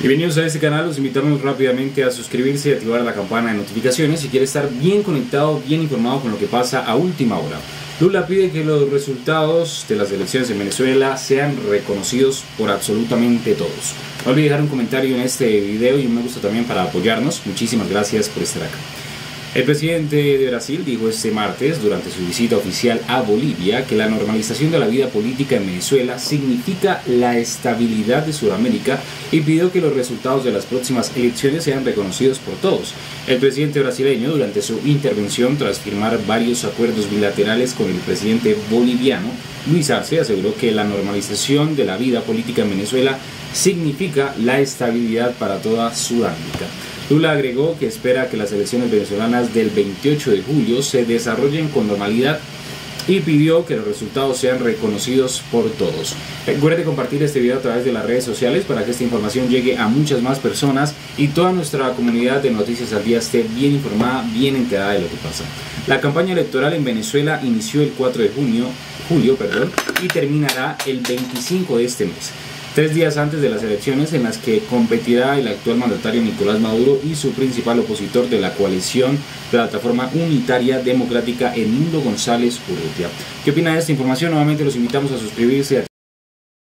Bienvenidos a este canal, los invitamos rápidamente a suscribirse y activar la campana de notificaciones si quiere estar bien conectado, bien informado con lo que pasa a última hora. Lula pide que los resultados de las elecciones en Venezuela sean reconocidos por absolutamente todos. No olvide dejar un comentario en este video y un me gusta también para apoyarnos. Muchísimas gracias por estar acá. El presidente de Brasil dijo este martes, durante su visita oficial a Bolivia, que la normalización de la vida política en Venezuela significa la estabilidad de Sudamérica y pidió que los resultados de las próximas elecciones sean reconocidos por todos. El presidente brasileño, durante su intervención tras firmar varios acuerdos bilaterales con el presidente boliviano, Luis Arce, aseguró que la normalización de la vida política en Venezuela significa la estabilidad para toda Sudamérica. Lula agregó que espera que las elecciones venezolanas del 28 de julio se desarrollen con normalidad y pidió que los resultados sean reconocidos por todos. Recuerde compartir este video a través de las redes sociales para que esta información llegue a muchas más personas y toda nuestra comunidad de Noticias al Día esté bien informada, bien enterada de lo que pasa. La campaña electoral en Venezuela inició el 4 de julio y terminará el 25 de este mes. 3 días antes de las elecciones en las que competirá el actual mandatario Nicolás Maduro y su principal opositor de la coalición Plataforma Unitaria Democrática, Edmundo González Urrutia. ¿Qué opina de esta información? Nuevamente los invitamos a suscribirse.